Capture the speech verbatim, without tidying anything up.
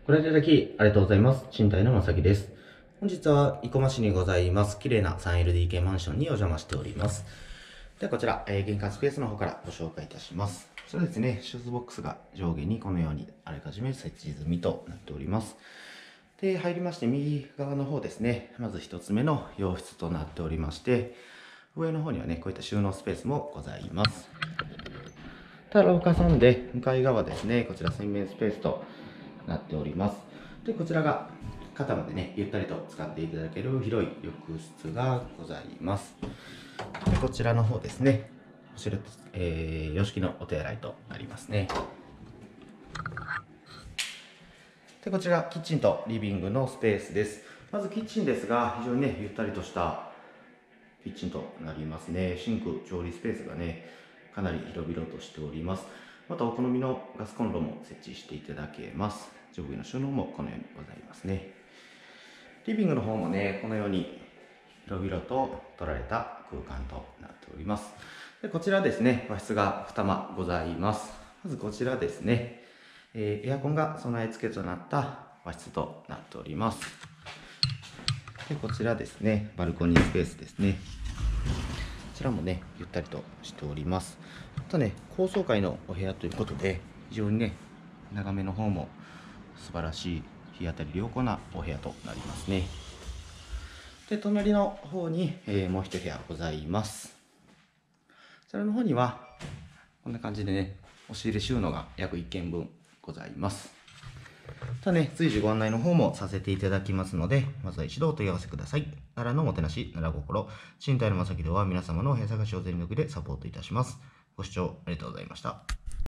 ご覧いただきありがとうございます。賃貸のまさきです。本日は生駒市にございます、綺麗な スリーエルディーケー マンションにお邪魔しております。ではこちら、えー、玄関スペースの方からご紹介いたします。こちらですね、シューズボックスが上下にこのようにあらかじめ設置済みとなっております。で、入りまして右側の方ですね、まず一つ目の洋室となっておりまして、上の方にはね、こういった収納スペースもございます。ただ廊下さんで、向かい側ですね、こちら洗面スペースとなっております。で、こちらが肩までね、ゆったりと使っていただける広い浴室がございます。で、こちらの方ですね、後ろ、えー、洋式のお手洗いとなりますね。で、こちらキッチンとリビングのスペースです。まずキッチンですが、非常にね、ゆったりとしたキッチンとなりますね。シンク、調理スペースがね、かなり広々としております。またお好みのガスコンロも設置していただけます。上下の収納もこのようにございますね。リビングの方もね、このように広々と取られた空間となっております。で、こちらですね、和室がに間ございます。まずこちらですね、えー、エアコンが備え付けとなった和室となっております。で、こちらですね、バルコニースペースですね。こちらもね、ゆったりとしております。またね、高層階のお部屋ということで、非常にね、眺めの方も素晴らしい日当たり良好なお部屋となりますね。で、隣の方に、えー、もう一部屋ございます。こちらの方には、こんな感じでね、押し入れ収納が約いっけんぶんございます。ただね、随時ご案内の方もさせていただきますので、まずは一度お問い合わせください。奈良のもてなし、奈良心、賃貸のまさきでは皆様のお部屋探しを全力でサポートいたします。ご視聴ありがとうございました。